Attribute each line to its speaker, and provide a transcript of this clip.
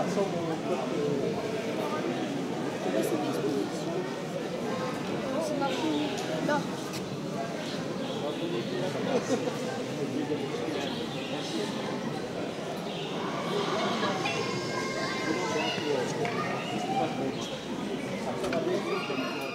Speaker 1: ça ressemble au code.
Speaker 2: C'est une exposition. C'est marqué là.
Speaker 1: Ça va bien.